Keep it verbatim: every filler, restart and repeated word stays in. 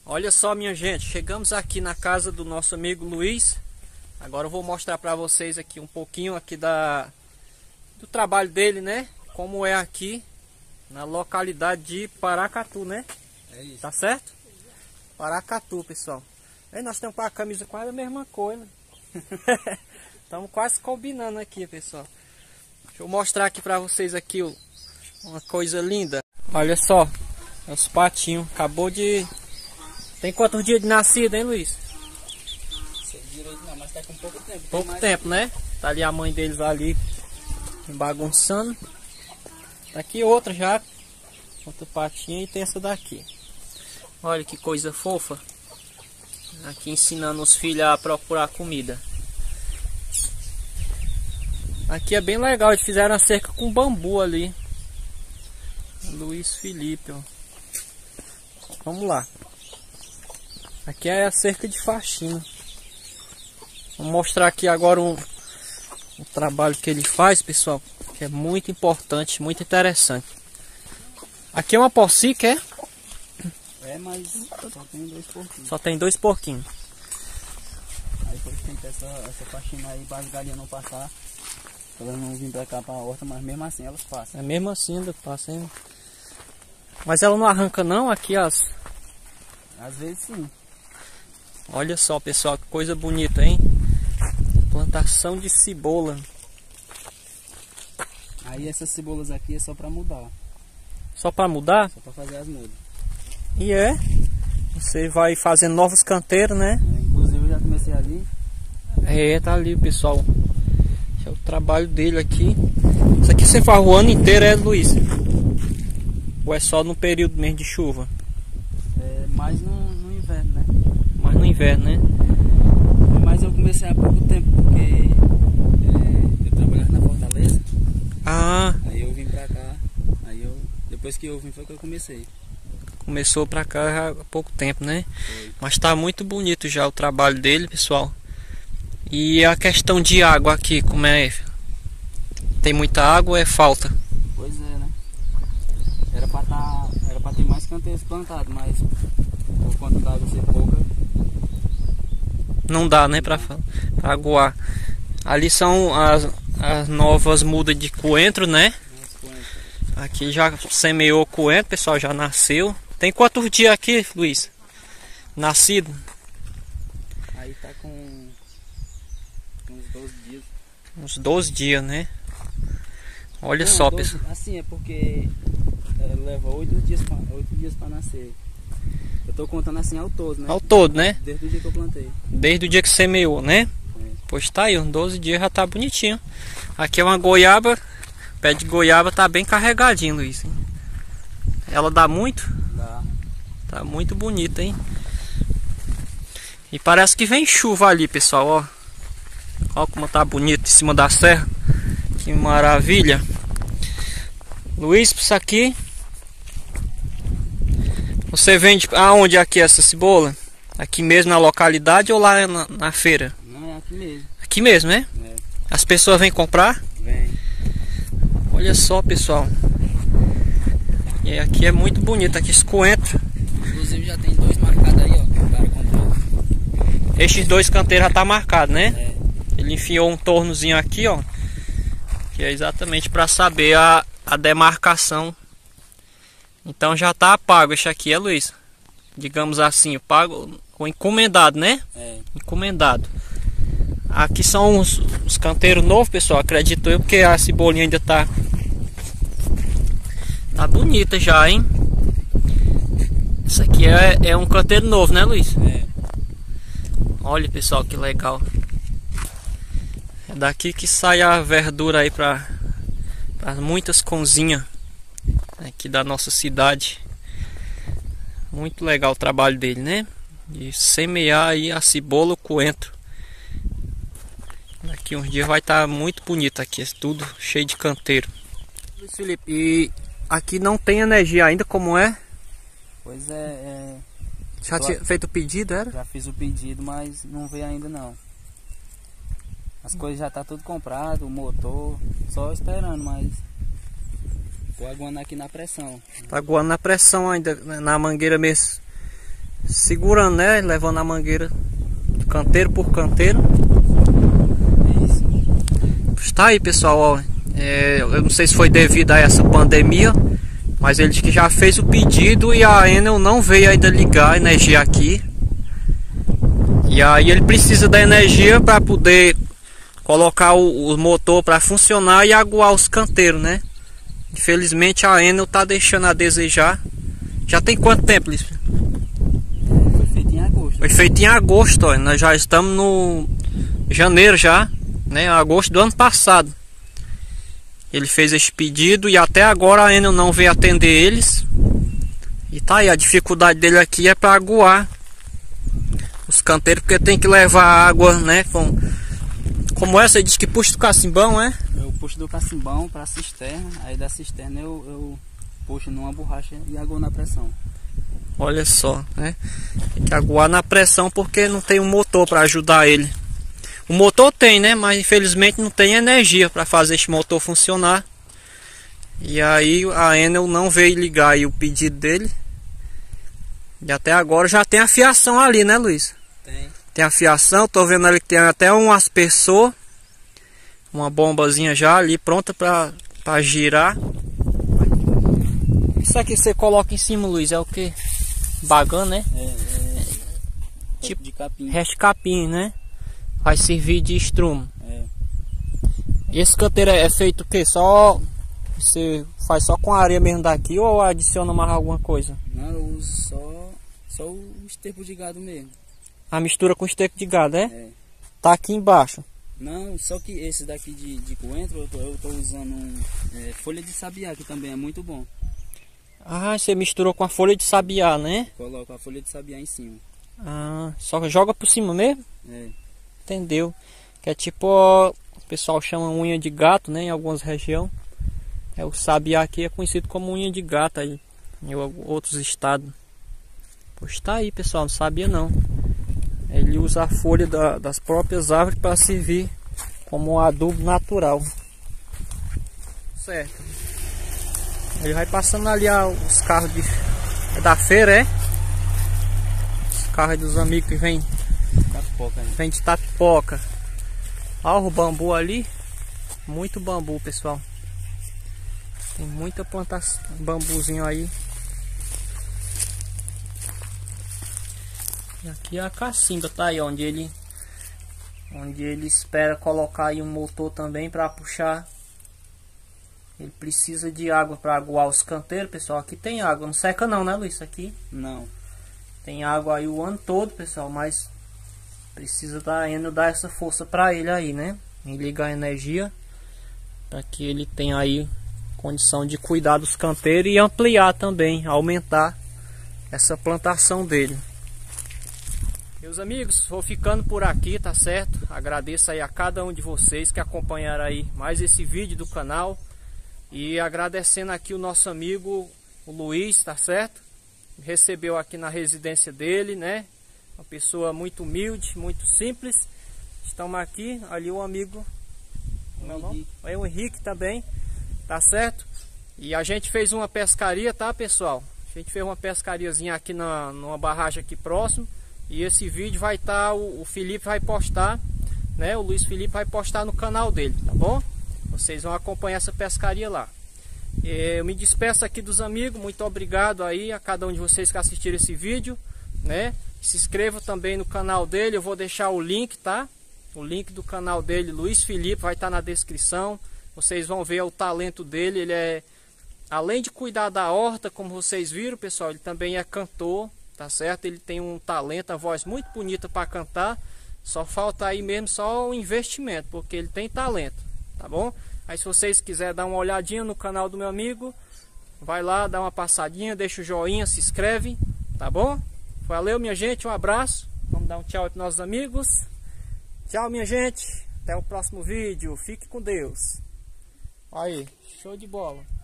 Olha só, minha gente, chegamos aqui na casa do nosso amigo Luiz. Agora eu vou mostrar para vocês aqui um pouquinho aqui da do trabalho dele, né? Como é aqui na localidade de Paracatu, né? É isso. Tá certo? Paracatu, pessoal. Aí nós temos a camisa quase a mesma coisa. Estamos quase combinando aqui, pessoal. Deixa eu mostrar aqui para vocês aqui uma coisa linda. Olha só, os patinhos. Acabou de... Tem quantos dias de nascido, hein, Luiz? Sei direito não, mas tá com pouco tempo. Pouco mais... tempo, né? Tá ali a mãe deles ali bagunçando. Tá aqui outra já. Outra patinha e tem essa daqui. Olha que coisa fofa. Aqui ensinando os filhos a procurar comida. Aqui é bem legal. Eles fizeram a cerca com bambu ali. Luiz Felipe, ó. Vamos lá. Aqui é a cerca de faxina. Vou mostrar aqui agora um, um trabalho que ele faz, pessoal, que é muito importante, muito interessante. Aqui é uma porcica, é? É, mas só tem dois porquinhos. Só tem dois porquinhos. Aí foi feita essa, essa faxina aí para as galinhas não passar. Elas não vêm pra cá pra horta, mas mesmo assim elas passam. É mesmo assim, ainda passa, hein? Mas ela não arranca não aqui as... Às vezes sim. Olha só, pessoal, que coisa bonita, hein? Plantação de cebola. Aí essas cebolas aqui é só pra mudar. Só para mudar? Só pra fazer as mudas. E é. Você vai fazendo novos canteiros, né? É, inclusive eu já comecei ali. É, tá ali, pessoal. Esse é o trabalho dele aqui. Isso aqui você faz o ano inteiro, é, Luiz? Ou é só no período mesmo de chuva? É, mais no, no inverno, né? Mas no inverno, né? Mas eu comecei há pouco tempo, porque é, eu trabalhava na Fortaleza. Ah, Aí eu vim pra cá. Aí eu, depois que eu vim foi que eu comecei. começou pra cá já há pouco tempo, né? Foi. Mas tá muito bonito já o trabalho dele, pessoal. E a questão de água aqui, como é? Tem muita água ou é falta? Pois é, né? Era pra, tá, era pra ter mais canteiros plantados, mas por conta da água ser pouca. Não dá, né, pra, pra aguar. Ali são as, as novas mudas de coentro, né? Aqui já semeou coentro, pessoal, já nasceu. Tem quantos dias aqui, Luiz? Nascido? Aí tá com uns doze dias. Uns doze dias, né? Olha Não, só, doze, pessoal. assim, é porque é, leva oito dias pra, oito dias pra nascer. Eu tô contando assim ao todo, né? Ao todo, né? Desde o dia que eu plantei. Desde o dia que semeou, né? É. Pois tá aí, uns doze dias já tá bonitinho. Aqui é uma goiaba. O pé de goiaba tá bem carregadinho, Luiz. Ela dá muito? Dá. Tá muito bonita, hein? E parece que vem chuva ali, pessoal, ó. Ó como tá bonito em cima da serra. Que maravilha. Luiz, isso aqui. Você vende aonde aqui essa cebola? Aqui mesmo na localidade ou lá na, na feira? Não, é aqui mesmo. Aqui mesmo, né? É. As pessoas vêm comprar? Vem. Olha só, pessoal. E aqui é muito bonito, aqui esse coentro. Inclusive já tem dois marcados aí, ó, que o cara comprou. Estes dois canteiros já tá marcado, né? É. Ele enfiou um tornozinho aqui, ó. Que é exatamente para saber a, a demarcação. Então já tá pago esse aqui, é, Luiz? Digamos assim, pago com encomendado, né? É. Encomendado. Aqui são os, os canteiros novos, pessoal, acredito eu, porque a cebolinha ainda tá tá bonita já, hein? Isso aqui é, é um canteiro novo, né, Luiz? É. Olha, pessoal, que legal. É daqui que sai a verdura aí para muitas cozinhas aqui da nossa cidade. Muito legal o trabalho dele, né? De semear aí a cebola, o coentro. Daqui uns dias vai estar muito bonito aqui, tudo cheio de canteiro. Luiz Felipe, e aqui não tem energia ainda, como é? Pois é, é... Já tinha feito o pedido, era? Já fiz o pedido, mas não veio ainda não. As coisas já tá tudo comprado, o motor, só esperando, mas tô aguando aqui na pressão. Tá aguando na pressão ainda, na mangueira mesmo. segurando, né? Levando a mangueira de canteiro por canteiro. É isso. Está aí, pessoal, ó. É, eu não sei se foi devido a essa pandemia, mas ele disse que já fez o pedido e a Enel não veio ainda ligar a energia aqui. E aí ele precisa da energia para poder colocar o, o motor para funcionar e aguar os canteiros, né? Infelizmente a Enel tá deixando a desejar. Já tem quanto tempo, Luiz? Foi feito em agosto. Foi feito em agosto, ó. Nós já estamos no janeiro já, né? Agosto do ano passado. Ele fez esse pedido e até agora a Enel não veio atender eles. E tá aí, a dificuldade dele aqui é para aguar os canteiros, porque tem que levar água, né? Com, como essa, ele diz que puxa do cacimbão, é? Eu puxo do cacimbão para a cisterna, aí da cisterna eu, eu puxo numa borracha e aguo na pressão. Olha só, né? Tem que aguar na pressão porque não tem um motor para ajudar ele. O motor tem, né? Mas infelizmente não tem energia para fazer esse motor funcionar. E aí a Enel não veio ligar aí o pedido dele. E até agora já tem a fiação ali, né, Luiz? Tem. Tem a fiação, tô vendo ali que tem até um aspersor. Uma bombazinha já ali pronta para para girar. Isso aqui você coloca em cima, Luiz, é o que? Bagana, né? É, é tipo de capim. Resto de capim, né? Vai servir de estrumo. É. Esse canteiro é feito o que? Só você faz só com a areia mesmo daqui ou adiciona mais alguma coisa? Não, eu uso só, só o esterco de gado mesmo. A mistura com esterco de gado, é? É. Tá aqui embaixo. Não, só que esse daqui de, de coentro eu tô, eu tô usando é, folha de sabiá, que também é muito bom. Ah, você misturou com a folha de sabiá, né? Coloco a folha de sabiá em cima. Ah, só joga por cima mesmo? É. Entendeu? Que é tipo, ó, o pessoal chama unha de gato, né? Em algumas regiões. É, o sabiá aqui é conhecido como unha de gato aí, em outros estados. Pois tá aí, pessoal, não sabia não. Ele usa a folha da, das próprias árvores para servir como um adubo natural. Certo. Ele vai passando ali ó, os carros de, é da feira, é? Os carros dos amigos que vêm Tapipoca, né? vem de tapipoca. Olha o bambu ali. Muito bambu, pessoal. Tem muita plantação, bambuzinho aí. E aqui é a cacimba, tá aí onde ele onde ele espera colocar aí um motor também para puxar. Ele precisa de água para aguar os canteiros, pessoal. Aqui tem água, não seca não, né, Luiz? Aqui Não. tem água aí o ano todo, pessoal, mas precisa da Enel dar essa força para ele aí, né? Em ligar a energia para que ele tenha aí condição de cuidar dos canteiros e ampliar também, aumentar essa plantação dele. Meus amigos, vou ficando por aqui, tá certo? Agradeço aí a cada um de vocês que acompanharam aí mais esse vídeo do canal. E agradecendo aqui o nosso amigo, o Luiz, tá certo? Recebeu aqui na residência dele, né? Uma pessoa muito humilde, muito simples. Estamos aqui, ali o amigo, meu nome? É o Henrique também, tá certo? E a gente fez uma pescaria, tá, pessoal? A gente fez uma pescariazinha aqui na, numa barragem aqui próximo. E esse vídeo vai estar, tá, o, o Felipe vai postar, né? O Luiz Felipe vai postar no canal dele, tá bom? Vocês vão acompanhar essa pescaria lá. Eu me despeço aqui dos amigos. Muito obrigado aí a cada um de vocês que assistiram esse vídeo, né? Se inscreva também no canal dele. Eu vou deixar o link, tá? O link do canal dele, Luiz Felipe, vai estar na descrição. Vocês vão ver o talento dele. Ele é, além de cuidar da horta, como vocês viram, pessoal, ele também é cantor, tá certo? Ele tem um talento, a voz muito bonita para cantar. Só falta aí mesmo só o investimento, porque ele tem talento. Tá bom? Aí se vocês quiserem dar uma olhadinha no canal do meu amigo, vai lá, dá uma passadinha, deixa o joinha, se inscreve, tá bom? Valeu, minha gente, um abraço. Vamos dar um tchau aí para nossos amigos. Tchau, minha gente. Até o próximo vídeo. Fique com Deus. Aí, show de bola.